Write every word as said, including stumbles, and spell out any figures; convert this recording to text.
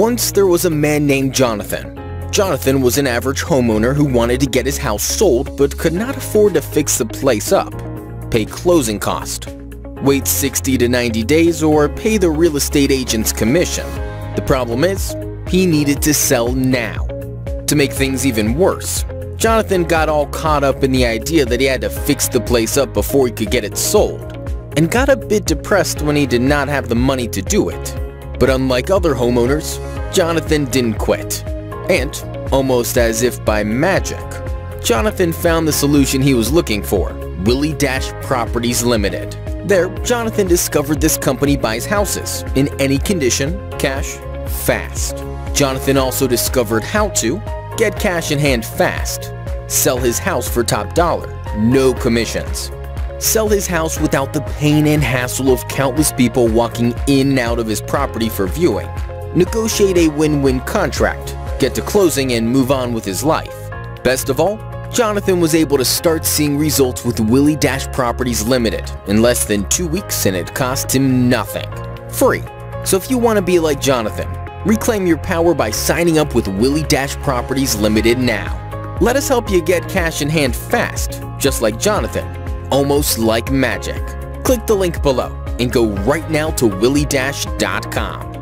Once there was a man named Jonathan. Jonathan was an average homeowner who wanted to get his house sold but could not afford to fix the place up, pay closing cost, wait sixty to ninety days, or pay the real estate agent's commission. The problem is, he needed to sell now. To make things even worse, Jonathan got all caught up in the idea that he had to fix the place up before he could get it sold, and got a bit depressed when he did not have the money to do it. But unlike other homeowners, Jonathan didn't quit. And, almost as if by magic, Jonathan found the solution he was looking for, Willie Dash Properties Limited. There, Jonathan discovered this company buys houses, in any condition, cash, fast. Jonathan also discovered how to get cash in hand fast, sell his house for top dollar, no commissions, sell his house without the pain and hassle of countless people walking in and out of his property for viewing, negotiate a win-win contract, get to closing, and move on with his life. Best of all, Jonathan was able to start seeing results with Willie Dash Properties Limited in less than two weeks, and it cost him nothing. Free. So if you want to be like Jonathan, reclaim your power by signing up with Willie Dash Properties Limited now. Let us help you get cash in hand fast, just like Jonathan, almost like magic. Click the link below and go right now to willie dash dot com.